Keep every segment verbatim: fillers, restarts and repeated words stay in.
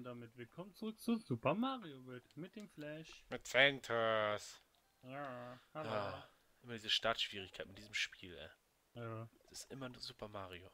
und damit willkommen zurück zu Super Mario World mit dem Flash. Mit Centers. Ja, hallo. Ah, immer diese Startschwierigkeit mit diesem Spiel, ey. Ja, Das ist immer nur Super Mario.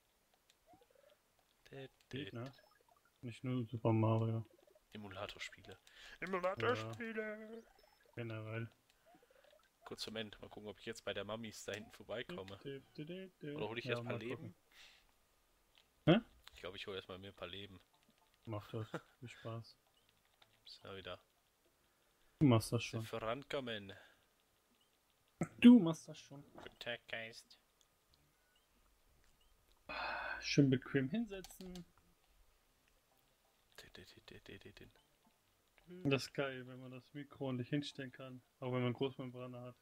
Dä, dä, geht, ne? Nicht nur Super Mario. Emulatorspiele. Ja, Emulatorspiele! generell. Kurz zum Ende. Mal gucken, ob ich jetzt bei der Mamis da hinten vorbeikomme. Dip, dip, dip, dip. Oder hole ich Ja, erst ein paar mal Leben? gucken. Hä? Ich glaube, ich hole erstmal mir ein paar Leben. Mach das. Viel Spaß. Ist ja wieder. Du machst das schon. Vorankommen. Du machst das schon. Guten Tag, Geist. Schön bequem hinsetzen. Dä, dä, dä, dä, dä, dä. Das ist geil, wenn man das Mikro ordentlich hinstellen kann. Auch wenn man Großmembrane hat.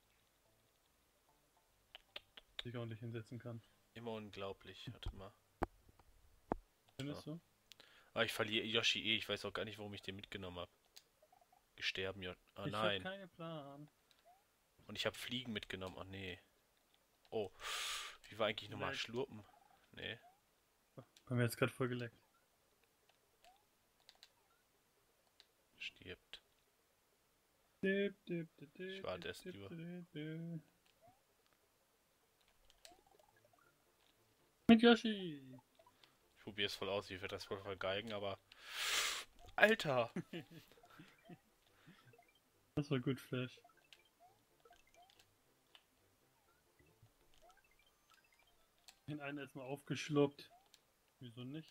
Sich ordentlich hinsetzen kann. Immer unglaublich. Warte mal. Findest So. du? Ah, ich verliere Yoshi eh. Ich weiß auch gar nicht, warum ich den mitgenommen habe. Gesterben, ja. Ah, Ich hab nein. keinen Plan. Und ich habe Fliegen mitgenommen. Ach nee. Oh. Wie war eigentlich nochmal Lag. Schlurpen? Nee. Haben wir jetzt gerade voll geleckt. Stirbt. Dip, dip, dip, dip, Ich warte erst dip, lieber. dip, dip. Mit Yoshi! Ich probiere es voll aus. Ich werde das voll vergeigen, aber... Alter! Das war gut, Flash. Den einen erstmal aufgeschluckt. Wieso nicht?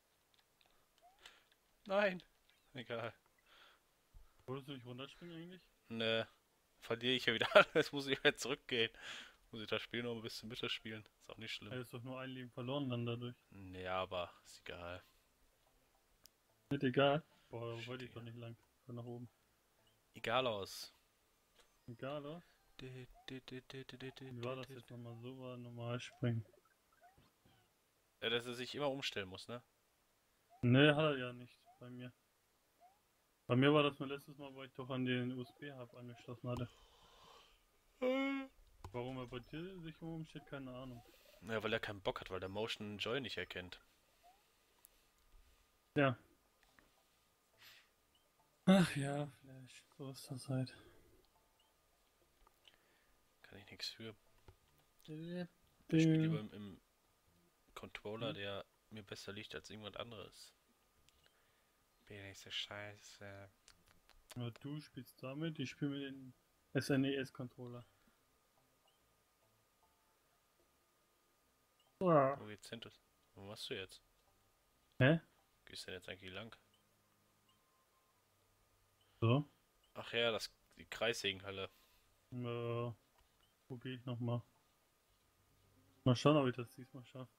Nein! Egal. Wolltest du nicht runterspringen eigentlich? Ne. Verliere ich ja wieder alles. Muss ich wieder zurückgehen. Muss ich das Spiel noch ein bisschen Mitte spielen. Ist auch nicht Er schlimm. ist doch nur ein Leben verloren dann dadurch. Ja, aber ist egal. Nicht egal. Boah, da wollte ich Stehe. doch nicht lang. Von nach oben. Egal aus. Egal, oder? Wie Wie war das jetzt nochmal? So war normal springen. Ja, dass er sich immer umstellen muss, ne? Ne, hat er ja nicht bei mir. Bei mir war das nur letztes Mal, wo ich doch an den U S B-Hub angeschlossen hatte. Warum er bei dir sich umstellt, keine Ahnung. Ja, weil er keinen Bock hat, weil der Motion Joy nicht erkennt. Ja. Ach ja, Flash, so ist das halt. Kann ich nichts für. Dip, Ich spiele dip. lieber im, im Controller, Hm? der mir besser liegt als irgendwas anderes. Bin ich so scheiße. Ja, du spielst damit, ich spiele mit dem S N E S-Controller. Ja. Wo geht's hin? Wo machst du jetzt? Hä? Gehst du denn jetzt eigentlich lang? So. Ach ja, das die Kreissägenhalle. Äh, wo gehe ich nochmal? Mal schauen, ob ich das diesmal schaffe.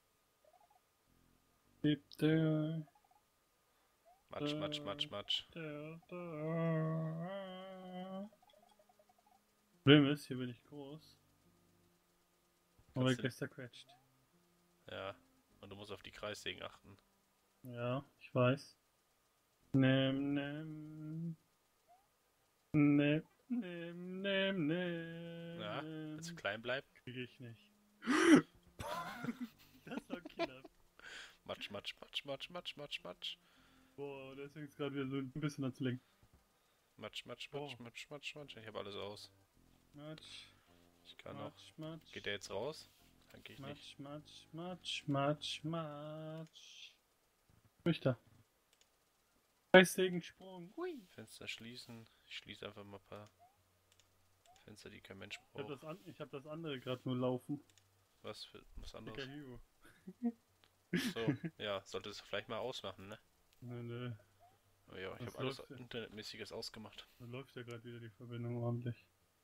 Dip, dip, Matsch, matsch, matsch, matsch. dip, dip. Problem ist, hier bin ich groß. Und Kannst weg du- gleich zerquetscht. Ja. Und du musst auf die Kreissägen achten. Ja, ich weiß. Nimm, nimm. Nimm, nimm, nimm, nimm. Ja, willst du klein bleiben? Krieg ich nicht. Das war Killer. Matsch, matsch, matsch, matsch, matsch, matsch, matsch. Boah, der ist jetzt gerade wieder so ein bisschen anzulenken. Matsch, matsch, Oh. matsch, matsch, matsch, matsch. Ich habe alles aus. Matsch, Ich kann noch. matsch, matsch. Geht der jetzt raus? Danke ich nicht. Matsch, matsch, matsch, matsch, matsch. Richter. Kreissägensprung. Hui. Fenster schließen. Ich schließe einfach mal ein paar Fenster, die kein Mensch Ich hab braucht. das, an, ich hab das andere gerade nur laufen. Was für was Dicker anderes? Hero. So, ja, solltest du vielleicht mal ausmachen, ne? Nö, nö. Oh ja, ich Was habe alles läuft denn? Internetmäßiges ausgemacht. Da läuft ja gerade wieder die Verbindung ordentlich.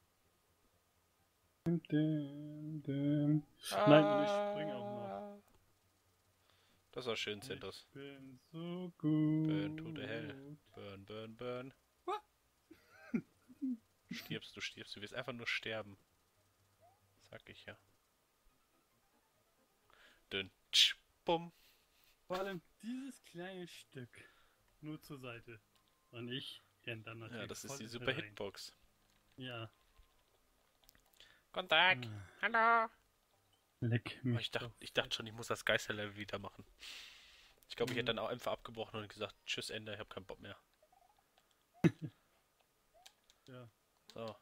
Dim, dim, dim. Nein, und ich springe auch noch. Das war schön, Centos. Ich bin so gut. Burn to the hell. Burn, burn, burn. Stirbst, du stirbst. Du wirst einfach nur sterben. Sag ich ja. Dünn. Tsch, bumm. Vor allem dieses kleine Stück. Nur zur Seite. Und ich renn dann natürlich Ja, das ist voll die mit Super rein. Hitbox. Ja. Guten Tag. Ah, Hallo. leck Oh, mich ich, dachte, doch. ich dachte schon, ich muss das Geisterlevel wieder machen. Ich glaube, ich hätte Mhm. dann auch einfach abgebrochen und gesagt, tschüss, Ende, ich habe keinen Bock mehr. Ja. So,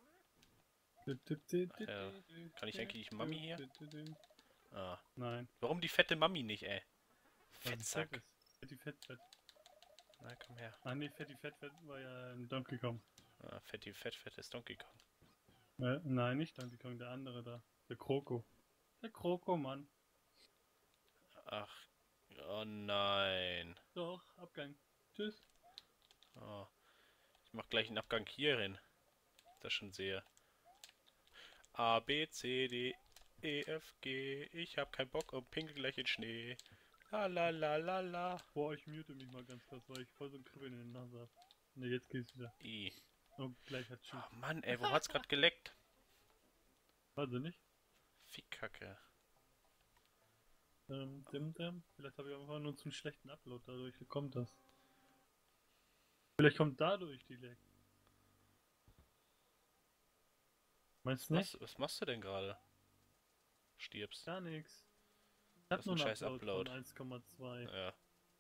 ja. Kann ich eigentlich Mami hier? Ah. Nein, Warum die fette Mami nicht, ey? weil sie fett Fettsack. ist. Fetti Fett Fett. Na, komm her. Ah ne, Fetti Fett Fett war ja in Donkey Kong. Ah, fetti, fett, fettes Donkey Kong. Äh, nein, nicht Donkey Kong, der andere da. Der Kroko. Der Kroko, Mann. Ach, oh nein. Doch, Abgang. Tschüss. Oh, ich mach gleich einen Abgang hierhin. Das schon sehe. A, B, C, D, E, F, G. Ich hab keinen Bock und pinkel gleich in Schnee. La la la la la. Boah, ich mute mich mal ganz kurz, weil ich voll so ein Kribbeln in der Nase hab. Ne, jetzt geht's wieder. I. Und gleich hat Tschüss. Oh Mann, ey, wo hat's grad geleckt? Weiß ich nicht. Fickkacke. Ähm, dim, dim. Vielleicht habe ich einfach nur zu einen schlechten Upload, dadurch kommt das. Vielleicht kommt dadurch die Lag. Meinst du Was, nicht? was machst du denn gerade? Stirbst. Gar nichts. Ich Das hab ist nur ein einen scheiß Upload, Upload. von eins Komma zwei. Ja.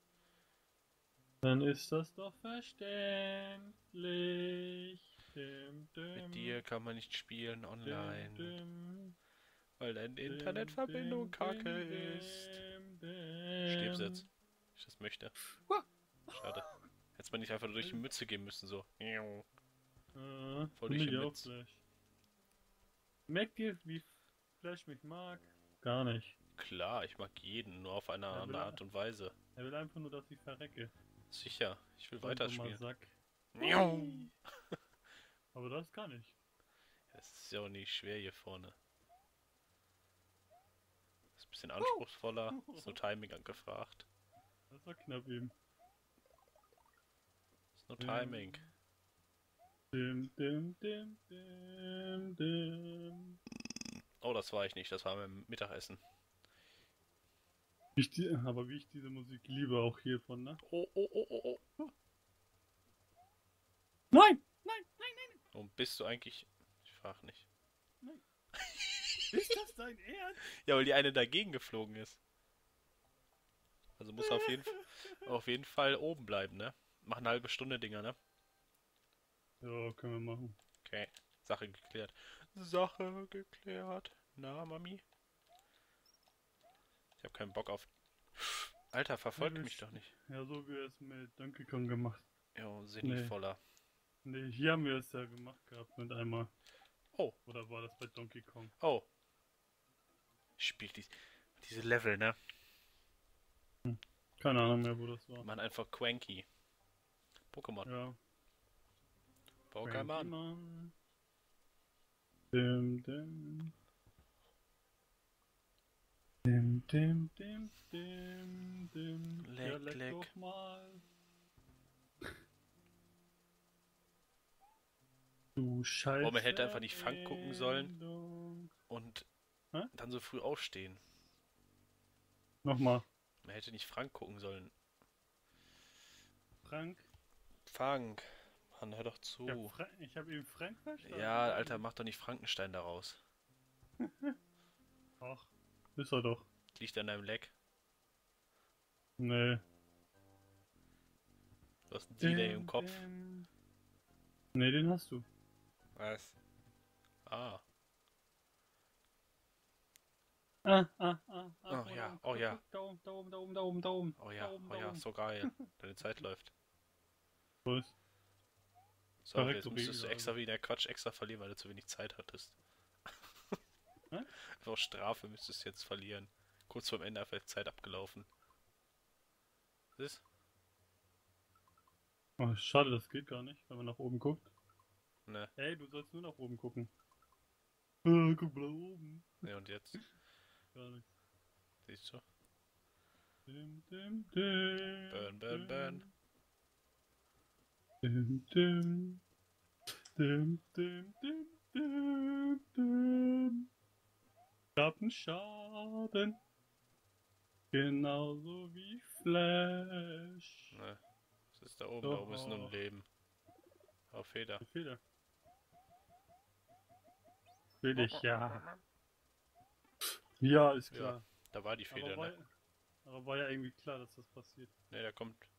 Dann ist das doch verständlich. Dim, dim, Mit dir kann man nicht spielen dim, online, dim, weil deine dim, Internetverbindung dim, kacke dim, ist. dim. Stirb's jetzt. Ich das möchte. Schade. Hättest man nicht einfach durch die Mütze gehen müssen, so. Äh, Voll find durch ich die auch Mütze. Flash. Merkt ihr, wie Flash mich mag? Gar nicht. Klar, ich mag jeden, nur auf eine Ja, andere will- Art und Weise. Er will einfach nur, dass ich verrecke. Sicher, ich will So ein dummer weiterspielen. Sack. Miau. Aber das kann ich. Es ist ja auch nicht schwer hier vorne. Ist ein bisschen anspruchsvoller, ist nur Timing angefragt. Das war knapp eben. Ist nur Timing. Dim, dim, dim, dim, dim. Oh, das war ich nicht, das war beim Mittagessen. Wie ich die, aber wie ich diese Musik liebe, auch hiervon, ne? Oh, oh, oh, oh, oh. Nein! Nein! Nein! Nein! Und bist du eigentlich... Ich frag nicht. Nein! Ist das dein Ernst? Ja, weil die eine dagegen geflogen ist. Also muss auf jeden, auf jeden Fall oben bleiben, ne? Mach eine halbe Stunde Dinger, ne? Ja, können wir machen. Okay, Sache geklärt. Sache geklärt. Na, Mami? Ich hab keinen Bock auf... Alter, verfolgt Ja, mich ich- doch nicht. Ja, so wie wir es mit Donkey Kong gemacht. Jo, sinnvoller. Ne, hier haben wir es ja gemacht gehabt mit einmal. Oh, Oder war das bei Donkey Kong? oh. Ich spiel dies, diese Level, ne? Keine Ahnung mehr, wo das war. Man einfach Quanky. Pokémon. Ja. Pokémon. Pokémon. Dim, dim. Dim, dim, dim, dim, dim. Leck, ja, leck, leck. doch mal. Du Scheiße. Oh, man hätte einfach nicht Frank gucken sollen. Sendung. Und Hä? dann so früh aufstehen. Nochmal. Man hätte nicht Frank gucken sollen. Frank. Frank. Mann, hör doch Ich zu. hab, Fra ich hab eben Frank verstanden. Ja, Alter, mach doch nicht Frankenstein daraus. Ach, ist er doch. Liegt an deinem Leck. Nee. Du hast einen Delay im Kopf. Dim. Nee, den hast du. Was? Ah. Ah, ah, ah, ah. Oh ja, oh ja. Da oben, da oben, da oben, da oben, da oben. Oh ja, Da oben, oh da ja, oben. so geil. Deine Zeit läuft. Was? So, Korrekt, jetzt so musstest du Baby, extra wieder Quatsch extra verlieren, weil du zu wenig Zeit hattest. Hä? Einfach aus Strafe müsstest du jetzt verlieren. Kurz vorm Ende einfach Zeit abgelaufen. Was ist? Oh, schade, das geht gar nicht, wenn man nach oben guckt. Ne, Ey, du sollst nur nach oben gucken. Äh, guck mal nach oben. ne und jetzt? Gar nichts. Siehst du? Dim, dim, dim, Burn, burn, burn. Dim, dim. Dim, dim, dim, dim, dim. Schatten. Genauso wie Flash. Ne. Was ist da oben? Doch. Da oben ist nur ein Leben. Auf Feder. Die Feder. Will ich, ja. Ja, ist klar. Da war die Feder, Aber ne? Aber war ja irgendwie klar, dass das passiert. Ne, der kommt